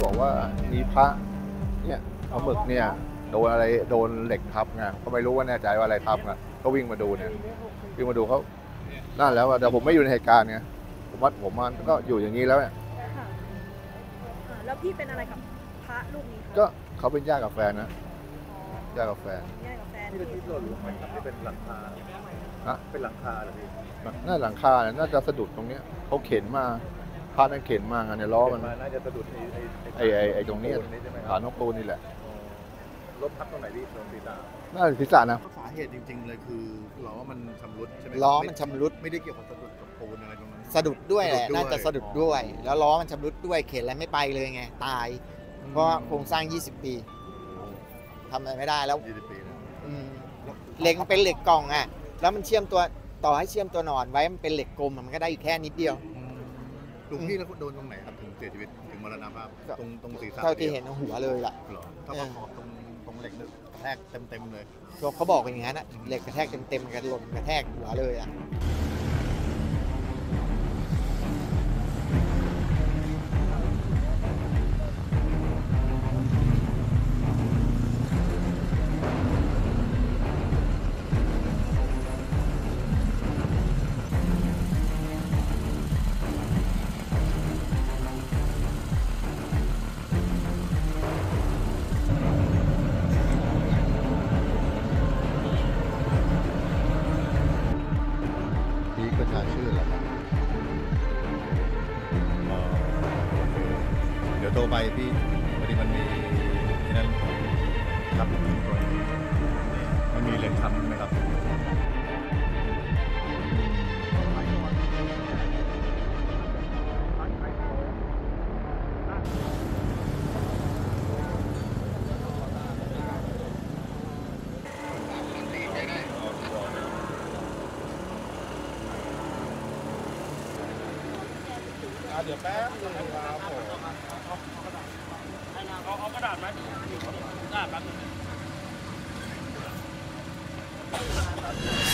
บอกว่ามีพระเนี่ยปลาหมึกเนี่ยโดนอะไรโดนเหล็กทับไงก็ไม่รู้ว่าแน่ใจว่าอะไรทับไงก็วิ่งมาดูเนี่ยวิ่งมาดูเขานั่นแล้วแต่ผมไม่อยู่ในเหตุการณ์ไงผมมันก็อยู่อย่างนี้แล้วเนี่ยค่ะแล้วพี่เป็นอะไรกับพระรูปนี้คะก็เขาเป็นญาติกับแฟนนะญาติกับแฟนแยกกับแฟนที่เป็นที่หล่นลงไปครับที่เป็นหลังคานะเป็นหลังคาเหรอพี่น่าหลังคาเนี่ยน่าจะสะดุดตรงเนี้ยเขาเข็นมาพาดนั่นเข็นมาไงเนี่ยล้อมันน่าจะสะดุดไอ้ตรงเนี้ยใช่ไหมคขารับนกปูนนี่แหละรถทับตรงไหนพี่ตรงศีรษะน่าจะศีรษะนะสาเหตุจริงๆเลยคือล้อมันชำรุดใช่ไหมล้อมันชำรุดไม่ได้เกี่ยวกับสะดุดกับปูนอะไรตรงนั้นสะดุดด้วยแหละสะดุดด้วยน่าจะสะดุดด้วย แล้วล้อมันชำรุดด้วยเข็นอะไรไม่ไปเลยไงตาย เพราะว่าโครงสร้าง 20 ปีทำอะไรไม่ได้แล้ว 20 ปีนะอืมเหล็กมันเป็นเหล็กกล่องอ่ะแล้วมันเชื่อมตัวต่อให้เชื่อมตัวหนอนไว้มันเป็นเหล็กกลมอะมันก็ได้อยู่แค่นิดเดียวหลวงพี่แล้วโดนตรงไหนครับถึงเสียชีวิตถึงมรณภาพตรงศีรษะเท่าที่เห็นหัวเลยล่ะเหรอถ้าประกอบตรงเหล็กนึกกระแทกเต็มเลยเขาบอกอย่างนั้นอ่ะเหล็กกระแทกเต็มๆกันหล่นกระแทกหัวเลยอ่ะพีคประชาชื่นเหรอครับเดี๋ยวโทรไปพี่พอดีมันมีที่นั่นครับมันมีเหล็กทำไหมครับเดี๋ยวแป๊บนึงครับผมเอากระดาษไหมกระดาษแป๊บนึง